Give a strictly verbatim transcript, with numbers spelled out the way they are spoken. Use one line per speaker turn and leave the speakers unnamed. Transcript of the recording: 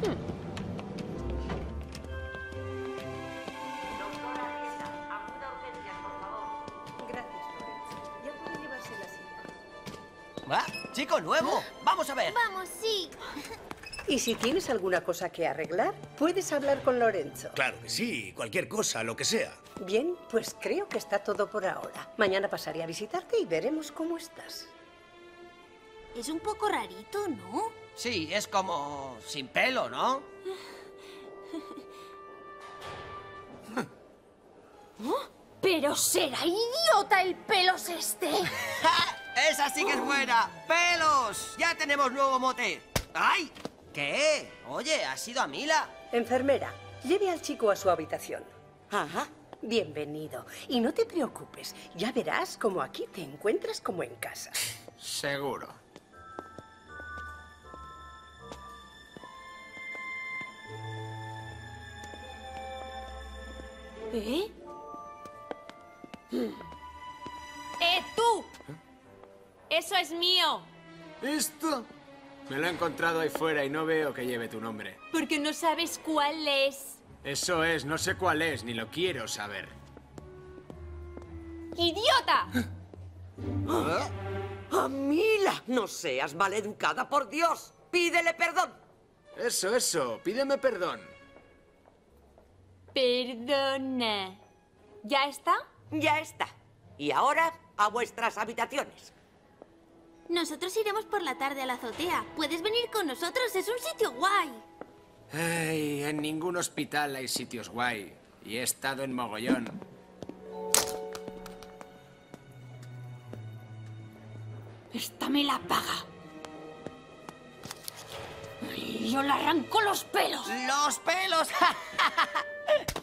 ¿Va? ¡Chico nuevo! ¡Vamos a ver!
Vamos, sí.
Y si tienes alguna cosa que arreglar, puedes hablar con Lorenzo.
Claro que sí, cualquier cosa, lo que sea.
Bien, pues creo que está todo por ahora. Mañana pasaré a visitarte y veremos cómo estás.
Es un poco rarito, ¿no?
Sí, es como... sin pelo, ¿no?
¿Oh? ¡Pero será idiota el pelos este!
¡Ja! ¡Esa sí que es buena! ¡Pelos! ¡Ya tenemos nuevo mote! ¡Ay! ¿Qué? Oye, ¿has ido a Mila?
Enfermera, lleve al chico a su habitación.
Ajá.
Bienvenido. Y no te preocupes, ya verás cómo aquí te encuentras como en casa.
Seguro.
¿Eh? ¡Eh, tú! ¡Eso es mío!
¿Esto? Me lo he encontrado ahí fuera y no veo que lleve tu nombre.
Porque no sabes cuál es.
Eso es, no sé cuál es, ni lo quiero saber.
¡Idiota!
¡Ah, Mila! No seas maleducada, por Dios. Pídele perdón.
Eso, eso, pídeme perdón.
Perdona. ¿Ya está?
Ya está. Y ahora, a vuestras habitaciones.
Nosotros iremos por la tarde a la azotea. Puedes venir con nosotros, es un sitio guay.
Ay, en ningún hospital hay sitios guay. Y he estado en mogollón.
Esta me la paga. Y yo le arranco los pelos.
¡Los pelos!